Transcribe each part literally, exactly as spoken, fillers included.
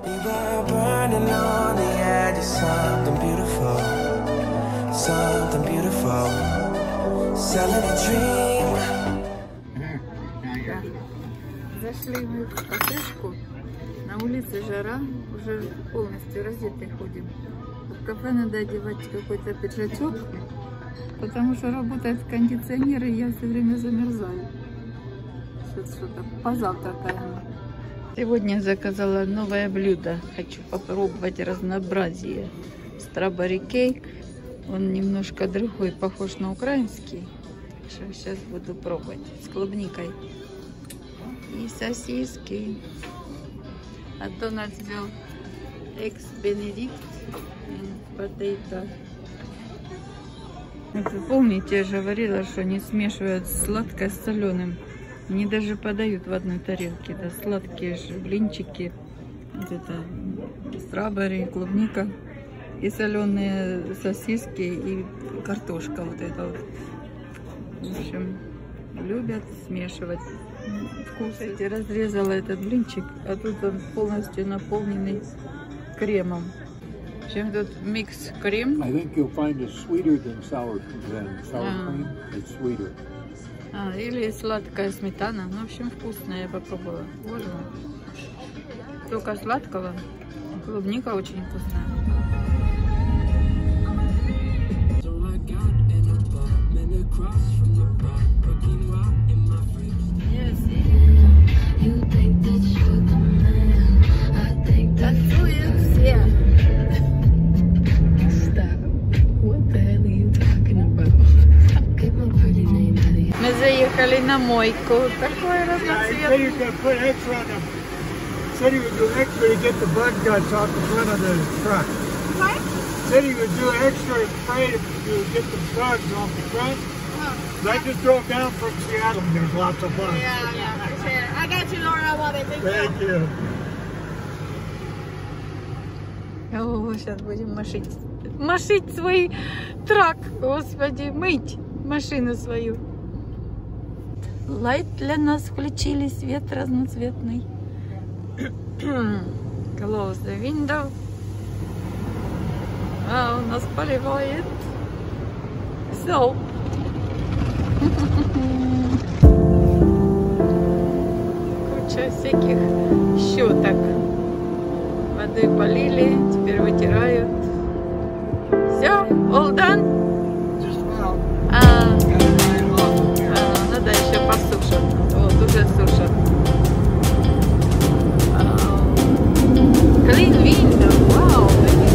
We were burning on the edge of something beautiful, something beautiful, selling a dream. Зашли мы в кафешку, на улице жара, уже полностью раздетые ходим. В кафе надо одевать какой-то пиджачок, потому что работает кондиционер, и я все время замерзаю. Что-то позавтракаем. Сегодня заказала новое блюдо. Хочу попробовать разнообразие. Strawberry кейк. Он немножко другой, похож на украинский. Что сейчас буду пробовать с клубникой. И сосиски. А Дональд взял Eggs Benedict и potato. Вы помните, я же говорила, что не смешивают сладкое с соленым. Они даже подают в одной тарелке. Это сладкие же блинчики. Вот это стrawberry, клубника. И соленые сосиски, и картошка вот это вот. В общем, любят смешивать вкусы. Я разрезала этот блинчик, а тут он полностью наполненный кремом. Чем тут микс крем? I think you'll find it sweeter than sour, than sour Ah. cream. It's sweeter. А, или сладкая сметана. Ну, в общем, вкусная, я попробовала. Боже мой. Только сладкого. Клубника очень вкусная. Yes. Танцуют все. Мы заехали на мойку. Такой разноцветный. Said he would do extra to get the bug guts off the front of the truck. What? Said he would do extra spray to get the bugs off the front. Oh. I just drove down from Seattle and there's lots of bugs. Yeah, yeah, for sure. I got you, Laura. I love it. Thank, Thank you. you. О, сейчас будем мошить. Мошить свой трак, господи, мыть машину свою. Лайт для нас включили, свет разноцветный. Close the window. А у нас поливает soap. Куча всяких щеток. Водой полили, теперь вытирают. Все, all done? Just about. А, а, надо еще посушат. Вот, уже сушат. Clean window, вау!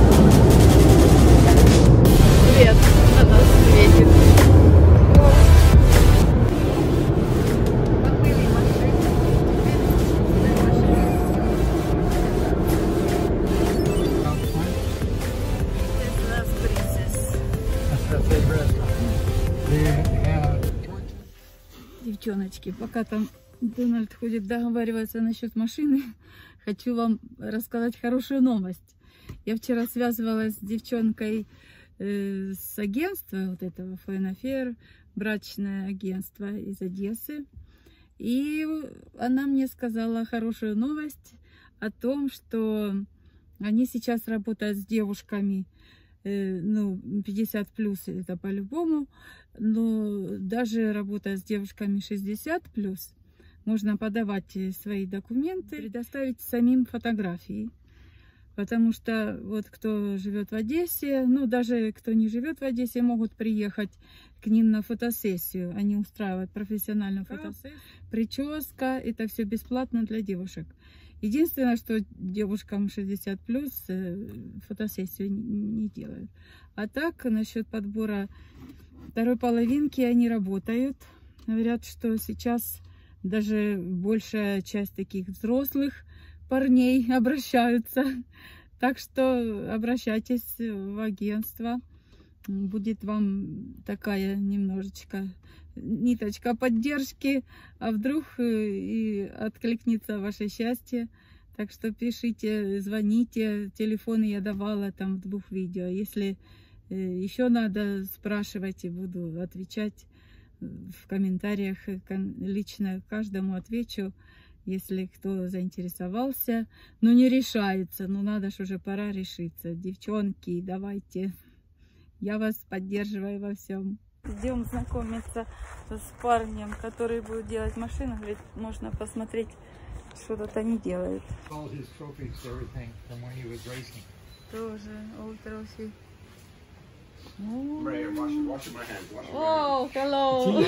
Свет на нас светит. Помыли машину. This last princess. That's their restaurant. They have... Девчоночки, пока там Дональд ходит договариваться насчет машины, хочу вам рассказать хорошую новость. Я вчера связывалась с девчонкой э, с агентства вот этого Фойнафер, брачное агентство из Одессы. И она мне сказала хорошую новость о том, что они сейчас работают с девушками, э, ну, пятьдесят плюс это по-любому, но даже работая с девушками шестьдесят плюс, можно подавать свои документы, предоставить самим фотографии. Потому что вот кто живет в Одессе, ну даже кто не живет в Одессе, могут приехать к ним на фотосессию. Они устраивают профессиональную фотосессию. Прическа, это все бесплатно для девушек. Единственное, что девушкам шестьдесят плюс фотосессию не делают. А так, насчет подбора второй половинки, они работают. Говорят, что сейчас даже большая часть таких взрослых парней обращаются. Так что обращайтесь в агентство. Будет вам такая немножечко ниточка поддержки. А вдруг и откликнется ваше счастье. Так что пишите, звоните. Телефоны я давала там в двух видео. Если еще надо, спрашивайте, буду отвечать в комментариях. Лично каждому отвечу. Если кто заинтересовался, но не решается, ну надо ж уже, пора решиться. Девчонки, давайте, я вас поддерживаю во всем. Идем знакомиться с парнем, который будет делать машину. Говорит, можно посмотреть, что тут они делают. All his trophies, everything from when he was racing. Тоже all trophy. Right, washing, washing my hands. Washing my Oh, hello.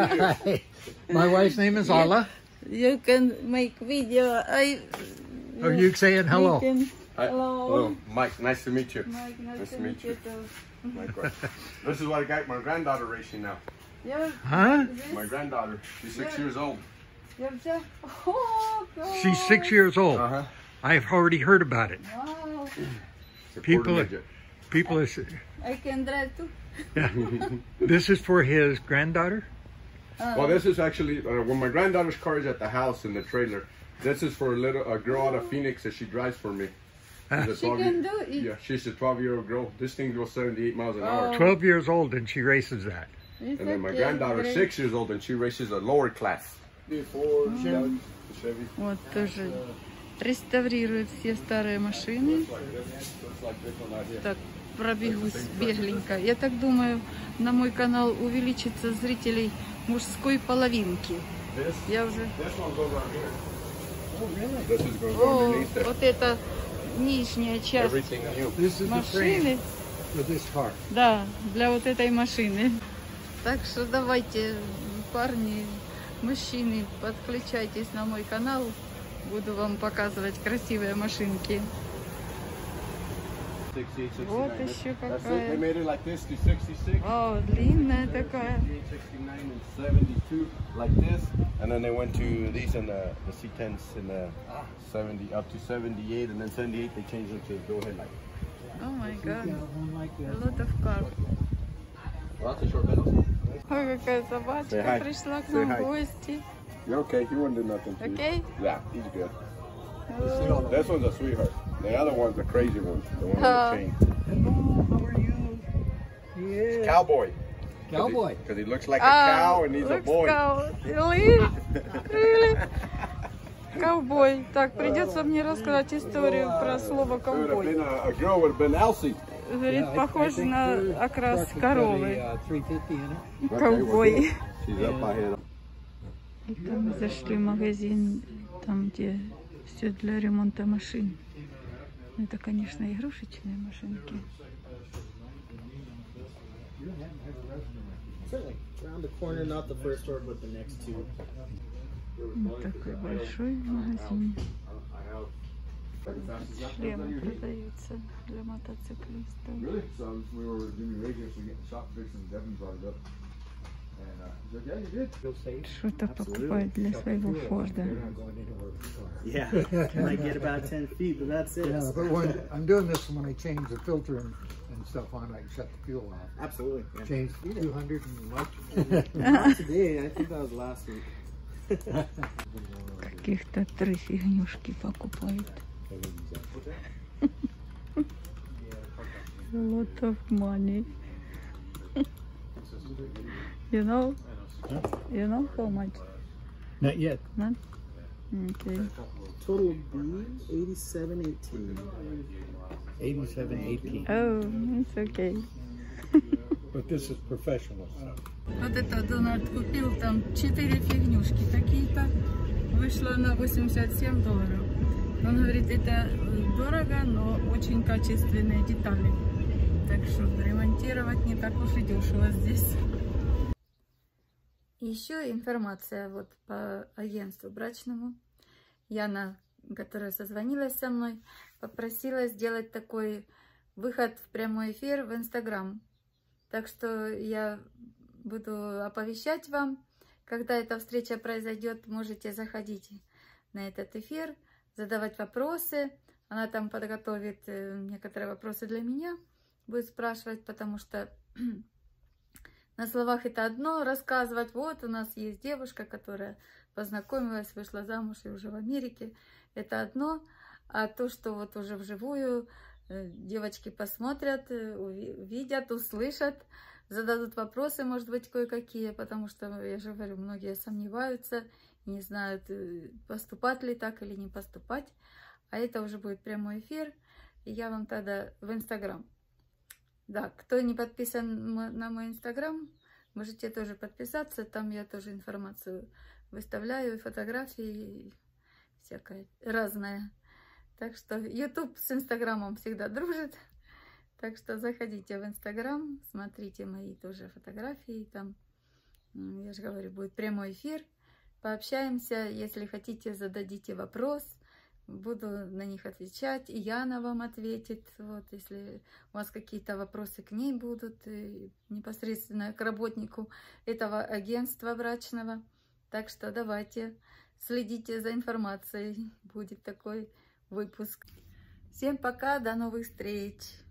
My wife's name is Ala. You can make video. I. Are you saying hello? We can- hands. Hi. Hello. Hello, Mike. Nice to meet you. Mike, nice, Nice to to meet meet you. you. too. Mike, right. This is what I got my granddaughter racing now. Yeah, Huh? My granddaughter, she's six Yeah. years old. yeah, yeah. Oh, God. She's six years old. Uh huh. I've already heard about it. Wow. People are- People are. I can drive too. This is for his granddaughter. Uh, Well, this is actually uh, when my granddaughter's car is at the house in the trailer. This is for a little a girl out of Phoenix that she drives for me. She's a she twelve can year- do it. Yeah, she's a twelve-year-old girl. This thing goes seventy-eight miles an hour. Oh. Twelve years old, and she races that. It's And then my okay, granddaughter's great. six years old, and she races a lower class. Before Mhm. Chevy. Вот тоже реставрируют все старые машины. Так, пробегусь бегленько. Я так думаю, на мой канал увеличится зрителей мужской половинки. Я уже... This one's over on here. This is going О, underneath it. вот это нижняя часть Everything new. This is the frame машины. for this car. Да, для вот этой машины. Так что давайте, парни, мужчины, подключайтесь на мой канал. Буду вам показывать красивые машинки. sixty-eight, Вот sixty-nine. еще That's it. They какая. made it like this to sixty-six. О, длинная такая. sixty-eight, sixty-nine, and seventy-two, like this. And then they went to these and the, the C tens in the seventy up to seventy-eight, and then seventy-eight they changed them to go ahead like. О май гад. A lot of cars. Lots of short pedals. Ой, какая Say собачка hi. пришла к Say нам в hi. гости. You're okay. He wouldn't do nothing to you. Окей? Yeah, he's good. О, This one's a sweetheart. The other one's the crazy one. The one with Uh, the chain. Hello, how are you? Yeah. Cowboy. Cowboy. Because he looks like a а, cow and he's a looks boy. cow. Really? Really? Ковбой. Так, придется мне рассказать историю про слово If it would have ковбой. been a, a girl, would have been Elsie. Говорит, похож на окрас коровы. three fifty in it. Ковбой. She's up ahead. Это мы зашли в магазин, там, где все для ремонта машин. Это, конечно, игрушечные машинки. Certainly. Around the corner, not the first store, but the next two. Вот такой большой магазин. Шлемы продаются для мотоциклистов. Really? So we were doing radios, we getting shop fixed, and Devin brought it up. And uh, he's like, yeah, you did. Что-то покупают для своего Форда. Yeah. Can I get about ten feet, but that's it. Yeah, but when I'm doing this, when I change the filter and, and stuff on, I shut the fuel off. Absolutely. Yeah. Change two hundred and much. Not today. I think that was last week. Каких-то три фигнюшки покупают. A lot of money. You know? You know how much? Not yet. Not? Okay. Total B eighty-seven eighteen. eighty-seven eighteen. Oh, it's okay. But this is professional stuff. Вот это Дональд купил там четыре фигнюшки такие-то. Вышло на восемьдесят семь долларов. Он говорит, это дорого, но очень качественные детали. Так что ремонтировать не так уж и дешево здесь. Еще информация вот по агентству брачному. Яна, которая созвонилась со мной, попросила сделать такой выход в прямой эфир в Инстаграм. Так что я буду оповещать вам, когда эта встреча произойдет. Можете заходить на этот эфир, задавать вопросы. Она там подготовит некоторые вопросы для меня, будет спрашивать, потому что на словах это одно, рассказывать, вот у нас есть девушка, которая познакомилась, вышла замуж и уже в Америке, это одно, а то, что вот уже вживую девочки посмотрят, увидят, услышат, зададут вопросы, может быть, кое-какие, потому что, я же говорю, многие сомневаются, не знают, поступать ли так или не поступать. А это уже будет прямой эфир, и я вам тогда в Инстаграм. Да, кто не подписан на мой Инстаграм, можете тоже подписаться, там я тоже информацию выставляю, фотографии, всякое разное. Так что YouTube с Инстаграмом всегда дружит. Так что заходите в Инстаграм, смотрите мои тоже фотографии. Там, я же говорю, будет прямой эфир. Пообщаемся. Если хотите, зададите вопрос. Буду на них отвечать. И Яна вам ответит. Вот, если у вас какие-то вопросы к ней будут, непосредственно к работнику этого агентства брачного. Так что давайте, следите за информацией. Будет такой выпуск. Всем пока, до новых встреч!